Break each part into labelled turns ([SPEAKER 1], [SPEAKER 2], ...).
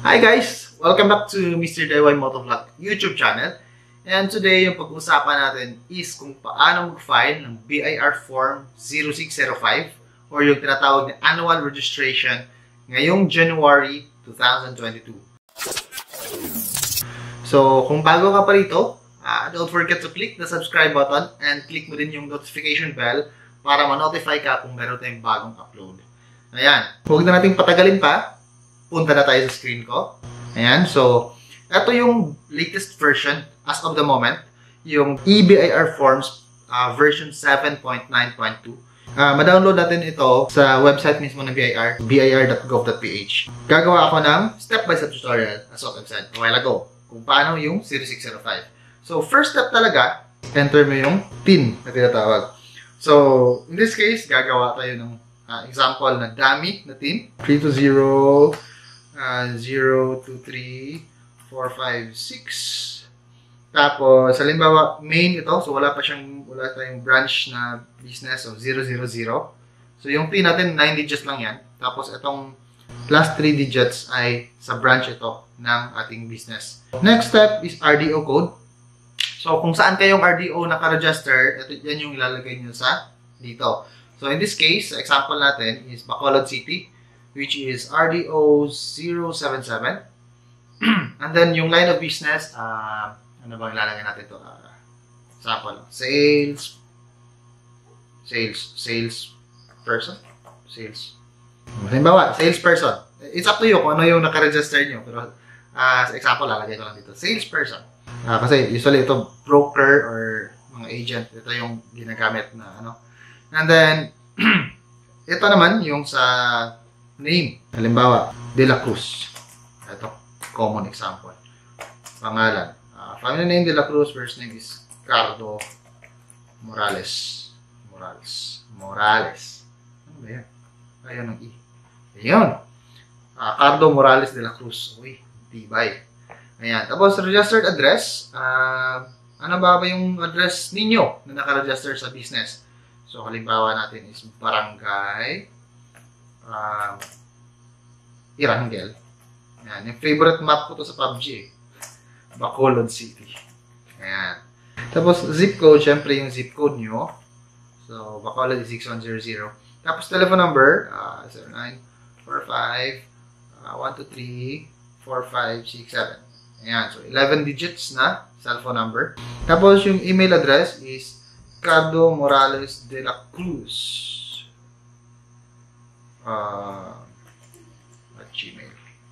[SPEAKER 1] Hi guys! Welcome back to Mr. DIY Motovlog YouTube channel. And today, yung pag-uusapan natin is kung paano mag-file ng BIR Form 0605 or yung tinatawag na Annual Registration ngayong January 2022. So, kung bago ka pa rito, don't forget to click the subscribe button and click mo din yung notification bell para ma-notify ka kung meron tayong bagong upload. Ayan. Huwag na natin patagalin pa. Punta na tayo sa screen ko. Ayan. So, ito yung latest version as of the moment. Yung EBIR Forms version 7.9.2. Ma-download natin ito sa website mismo ng BIR, bir.gov.ph. Gagawa ako ng step-by-step tutorial as what I've said a while ago kung paano yung 0605. So, first step talaga, enter mo yung PIN na tinatawag. So, in this case, gagawa tayo ng example na dummy na PIN. 320 023 456. Tapos, halimbawa, main ito. So, wala tayong branch na business. So, 000. So, yung PIN natin, 9 digits lang yan. Tapos, itong last 3 digits ay sa branch ito ng ating business. Next step is RDO code. So, kung saan kayong RDO naka-register, yan yung ilalagay nyo sa dito. So, in this case, example natin is Bacolod City, which is RDO 077. And then, yung line of business, ano bang ilalagay natin ito? Example, sales person. Halimbawa, salesperson. It's up to you kung ano yung naka-register nyo. Pero, as example, lalagay ko lang dito. Salesperson. Kasi usually ito, broker or mga agent. Ito yung ginagamit na ano. And then, ito naman yung sa name. Halimbawa, De La Cruz. Ito, common example. Pangalan. Family name De La Cruz, first name is Cardo Morales. Ano ba yan? Ayun ang I. Ayun. Cardo Morales De La Cruz. Uy, tibay. Ayan. Tapos, registered address. Ano ba yung address ninyo na naka-register sa business? So, halimbawa natin is Barangay Irangel. Ayan. Yung favorite map ko to sa PUBG eh. Bacolod City. Ayan. Tapos, zip code. Syempre, yung zip code nyo. So, Bacolod is 6100. Tapos, telephone number. 0945-123-4567. Ayan. So, 11 digits na cellphone number. Tapos, yung email address is Cardo Morales de la Cruz. At Gmail.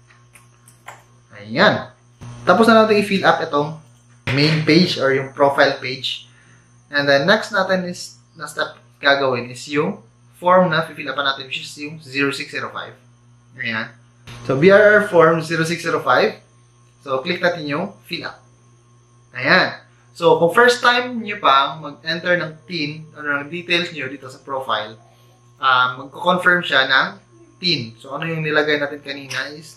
[SPEAKER 1] Ayan. Tapos na natin i-fill up itong main page or yung profile page. And then next natin is na step gagawin is yung form na fill up natin, which is yung 0605. Ayan. So, BIR form 0605. So, click natin yung fill up. Ayan. So, kung first time nyo pang mag-enter ng PIN or ng details nyo dito sa profile, magko-confirm siya ng PIN. So, ano yung nilagay natin kanina is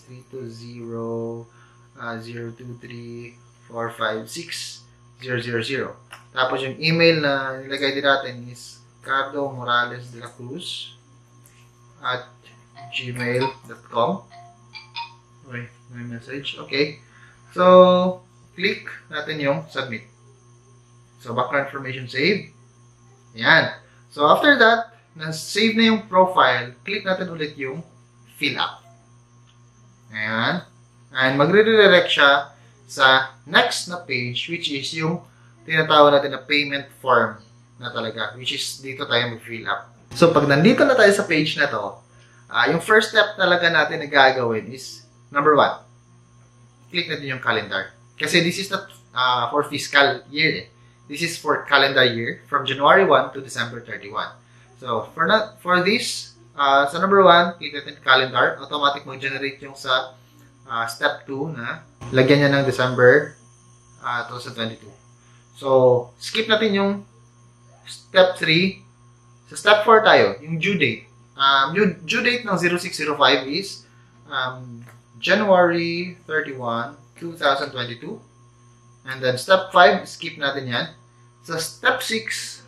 [SPEAKER 1] 320-023-456-000. Tapos, yung email na nilagay din natin is Cardo Morales de la Cruz at gmail.com. Okay, may message. Okay. So, click natin yung submit. So, background information save. Ayan. So, after that, na-save na yung profile, click natin ulit yung fill up. Ayan. And magre-redirect siya sa next na page, which is yung tinatawag natin na payment form na talaga, which is dito tayo mag-fill up. So, pag nandito na tayo sa page na to, yung first step talaga natin na gagawin is, number 1, click natin yung calendar. Kasi this is not for fiscal year eh. This is for calendar year from January 1 to December 31. So, for this, sa number 1, click natin calendar. Automatic mag-generate yung sa step 2 na lagyan niya ng December 2022. So, skip natin yung step 3. Sa step 4 tayo, yung due date. Yung due date ng 0605 is January 31, 2022. And then, step 5, skip natin yan. Sa step 6,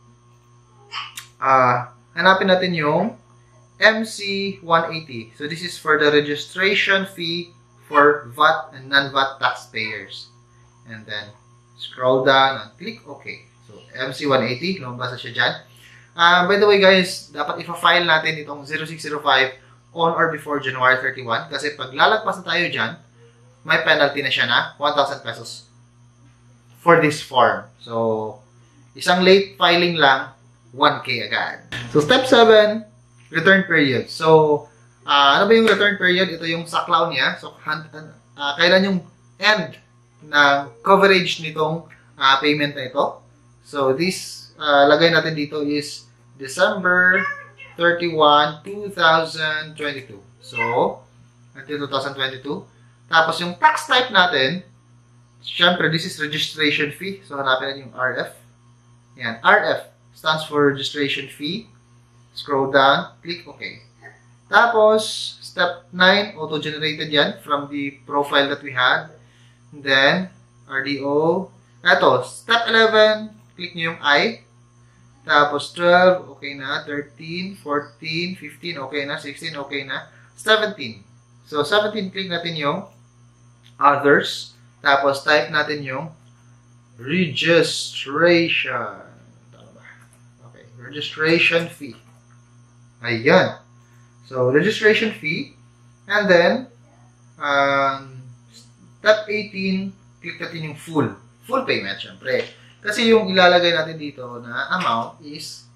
[SPEAKER 1] hanapin natin yung MC180. So, this is for the registration fee for VAT and non-VAT taxpayers. And then, scroll down and click OK. So, MC180, lumabas na siya dyan. By the way guys, dapat ipa-file natin itong 0605 on or before January 31 kasi pag lalagpas na tayo dyan, may penalty na siya na 1,000 pesos for this form. So, isang late filing lang, 1K agad. So, step 7, return period. So, ano ba yung return period? Ito yung saklaw niya. So, kailan yung end ng coverage nitong payment na ito. So, this, lagay natin dito is December 31, 2022. So, until 2022. Tapos, yung tax type natin, syempre, this is registration fee. So, hanapin natin yung RF. Yan, RF stands for registration fee. Scroll down, click OK. Tapos, step 9, auto-generated yan from the profile that we had. And then, RDO. Ito, step 11, click nyo yung I. Tapos, 12, okay na. 13, 14, 15, okay na. 16, okay na. 17. So, 17, click natin yung others. Tapos, type natin yung registration. Okay, registration fee. Ayan. So, registration fee. And then, step 18, click natin yung full. Full payment, syempre. Kasi yung ilalagay natin dito na amount is,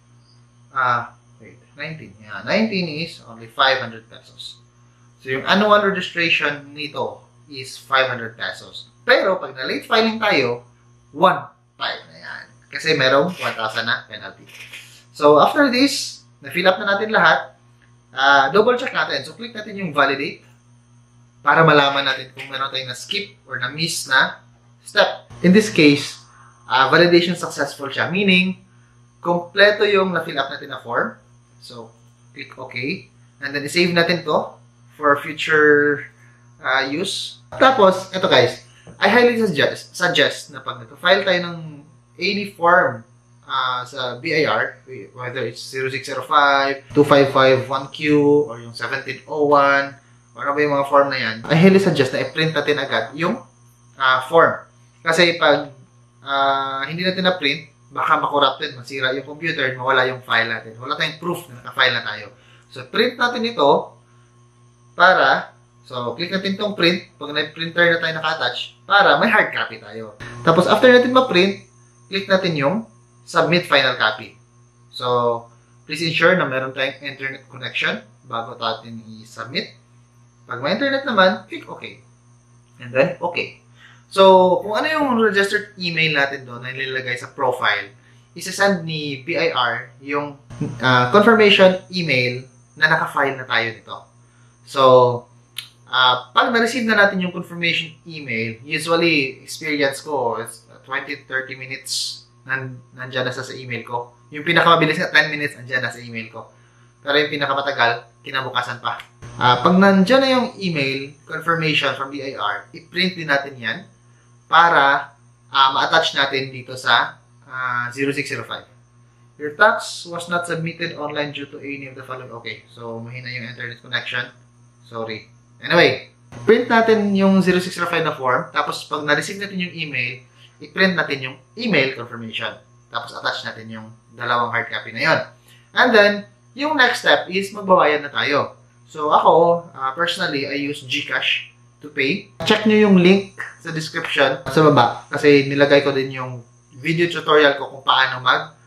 [SPEAKER 1] 19. Yeah, 19 is only 500 pesos. So, yung annual registration nito is 500 pesos. Pero, pag na-late filing tayo, 1.5 na yan. Kasi merong 1,000 na penalty. So, after this, na-fill up na natin lahat, double check natin. So, click natin yung validate para malaman natin kung meron tayong na-skip or na-miss na step. In this case, validation successful siya. Meaning, kompleto yung na-fill up natin na form. So, click OK. And then, i-save natin to for future use. Tapos, ito guys, I highly suggest na pag nag-file tayo ng any form sa BIR, whether it's 0605, 2551Q, or yung 1701, o ano ba yung mga form na yan, I highly suggest na i-print natin agad yung form. Kasi pag hindi natin na-print, baka makorrupted, masira yung computer, mawala yung file natin. Wala tayong proof na naka-file na tayo. So, print natin ito para, so, click natin itong print, pag na-printer na tayo naka-attach, para may hard copy tayo. Tapos, after natin ma-print, click natin yung submit final copy. So, please ensure na meron tayong internet connection bago natin i-submit. Pag may internet naman, click OK. And then, OK. So, kung ano yung registered email natin doon na nilalagay sa profile, isa-send ni BIR yung confirmation email na naka-file na tayo nito. So, pag na-receive na natin yung confirmation email, usually, experience ko, it's 20-30 minutes nandyan na sa email ko. Yung pinakamabilis na 10 minutes, nandyan na sa email ko. Pero yung pinakamatagal, kinabukasan pa. Pag nandyan na yung email, confirmation from BIR, i-print din natin yan para ma-attach natin dito sa 0605. Your tax was not submitted online due to any of the following. Okay, so mahina yung internet connection. Sorry. Anyway, print natin yung 0605 na form. Tapos pag na-receive natin yung email, i-print natin yung email confirmation. Tapos attach natin yung dalawang hard copy na yon. And then, yung next step is magbabayad na tayo. So ako, personally, I use GCash to pay. Check nyo yung link sa description sa baba kasi nilagay ko din yung video tutorial ko kung paano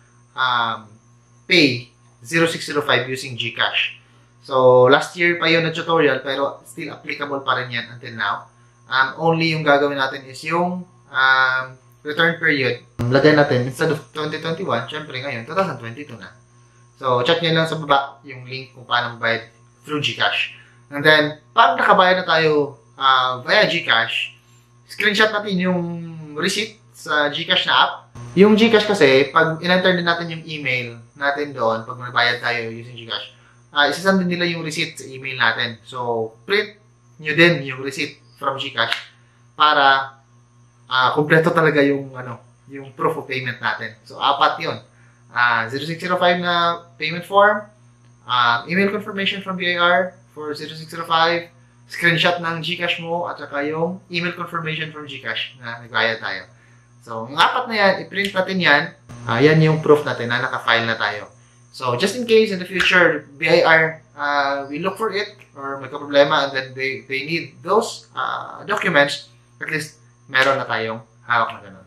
[SPEAKER 1] pay 0605 using GCash. So, last year pa yun na tutorial pero still applicable pa rin yan until now. Only yung gagawin natin is yung return period. Lagay natin, instead of 2021, syempre ngayon, 2022 na. So, check nyo lang sa baba yung link kung paano magbayad through GCash. And then, pag nakabayad na tayo via GCash, screenshot natin yung receipt sa GCash na app. Yung GCash kasi, pag in-enter din natin yung email natin doon, pag nagbayad tayo using GCash, isasend din nila yung receipt sa email natin. So, print nyo din yung receipt from GCash para kumpleto talaga yung yung proof of payment natin. So, 4 yun. 0605 na payment form, email confirmation from BIR for 0605, screenshot ng GCash mo at saka yung email confirmation from GCash na nagbayad tayo. So, yung apat na yan, i-print natin yan. Yan yung proof natin na naka-file na tayo. So, just in case in the future, BIR, we look for it or may problema and then they need those documents, at least meron na tayong hawak na ganun.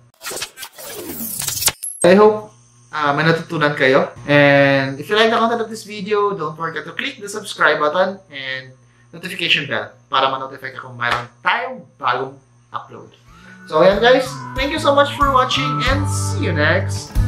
[SPEAKER 1] I hope may natutunan kayo. And if you like the content of this video, don't forget to click the subscribe button and notification bell para ma-notify ka kung mayroon tayong bagong upload. So, ayan guys. Thank you so much for watching and see you next